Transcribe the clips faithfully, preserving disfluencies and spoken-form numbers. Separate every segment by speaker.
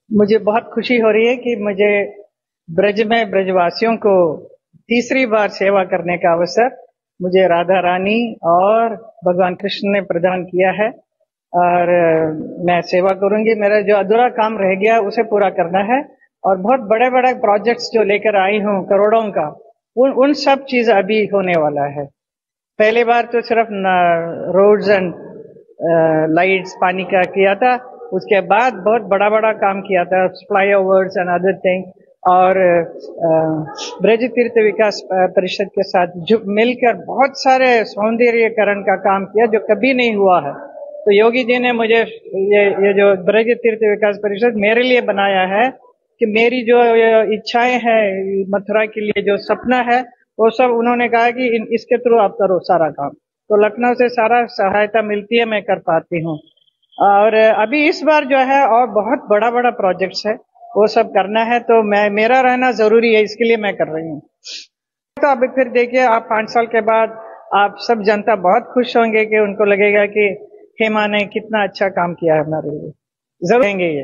Speaker 1: मुझे बहुत खुशी हो रही है कि मुझे ब्रज में ब्रजवासियों को तीसरी बार सेवा करने का अवसर मुझे राधा रानी और भगवान कृष्ण ने प्रदान किया है और मैं सेवा करूंगी। मेरा जो अधूरा काम रह गया उसे पूरा करना है और बहुत बड़े बड़े प्रोजेक्ट्स जो लेकर आई हूँ करोड़ों का, उन उन सब चीज अभी होने वाला है। पहली बार तो सिर्फ रोड्स एंड लाइट्स पानी का किया था, उसके बाद बहुत बड़ा बड़ा काम किया था, flyovers and other thing. और ब्रज तीर्थ विकास परिषद के साथ जो मिलकर बहुत सारे सौंदर्यीकरण का काम किया जो कभी नहीं हुआ है। तो योगी जी ने मुझे ये ये जो ब्रज तीर्थ विकास परिषद मेरे लिए बनाया है कि मेरी जो इच्छाएं हैं मथुरा के लिए, जो सपना है, वो सब उन्होंने कहा कि इन, इसके थ्रू आप करो सारा काम। तो लखनऊ से सारा सहायता मिलती है, मैं कर पाती हूँ। और अभी इस बार जो है और बहुत बड़ा बड़ा प्रोजेक्ट्स है, वो सब करना है, तो मैं मेरा रहना जरूरी है, इसके लिए मैं कर रही हूँ। तो अभी फिर देखिए, आप पांच साल के बाद आप सब जनता बहुत खुश होंगे कि उनको लगेगा कि हेमा ने कितना अच्छा काम किया है हमारे लिए। जरूर कहेंगे ये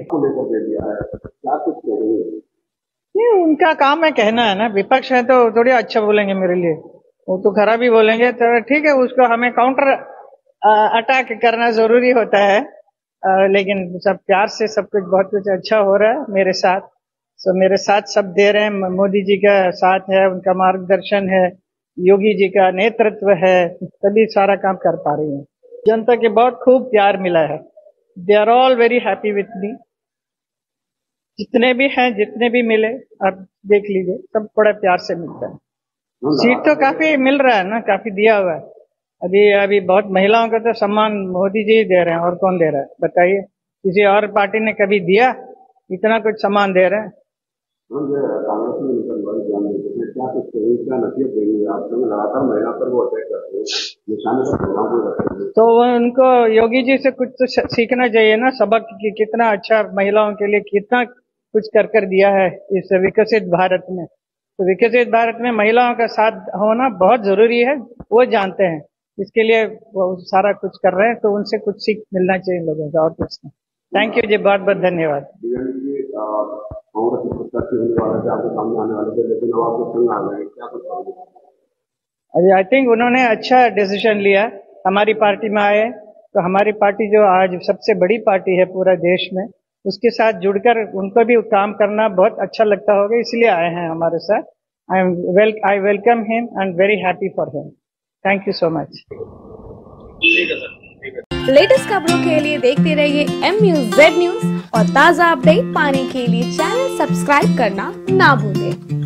Speaker 1: ये उनका काम है कहना है ना। विपक्ष है तो थोड़ी अच्छा बोलेंगे मेरे लिए, वो तो खराब ही बोलेंगे। तो ठीक है, उसको हमें काउंटर अटैक करना जरूरी होता है, आ, लेकिन सब प्यार से सब कुछ बहुत कुछ अच्छा हो रहा है मेरे साथ। सो मेरे साथ सब दे रहे हैं, मोदी जी का साथ है, उनका मार्गदर्शन है, योगी जी का नेतृत्व है, तभी सारा काम कर पा रही हूँ। जनता के बहुत खूब प्यार मिला है, they are all very happy with me. जितने भी हैं, जितने भी मिले, आप देख लीजिए, सब बड़ा प्यार से मिलता है। सीट तो काफी मिल रहा है ना, काफी दिया हुआ है। अभी अभी बहुत महिलाओं का तो सम्मान मोदी जी दे रहे हैं, और कौन दे रहा है बताइए? किसी और पार्टी ने कभी दिया इतना कुछ सम्मान दे रहे हैं? तो उनको योगी जी से कुछ तो सीखना चाहिए ना, सबक कि कितना अच्छा महिलाओं के लिए कितना कुछ कर कर दिया है इस विकसित भारत में। तो विकसित भारत में महिलाओं का साथ होना बहुत जरूरी है, वो जानते हैं, इसके लिए वो सारा कुछ कर रहे हैं। तो उनसे कुछ सीख मिलना चाहिए लोगों को, और कुछ नहीं। थैंक यू जी, बहुत बहुत धन्यवाद। आई थिंक उन्होंने अच्छा डिसीजन लिया, हमारी पार्टी में आए, तो हमारी पार्टी जो आज सबसे बड़ी पार्टी है पूरा देश में, उसके साथ जुड़कर उनको भी काम करना बहुत अच्छा लगता होगा, इसलिए आए हैं हमारे साथ। I am well I welcome him and very happy for him. Thank you so much.
Speaker 2: Latest खबरों के लिए देखते रहिए एम न्यूज़ जेड न्यूज़ और ताज़ा अपडेट पाने के लिए चैनल सब्सक्राइब करना ना भूलें।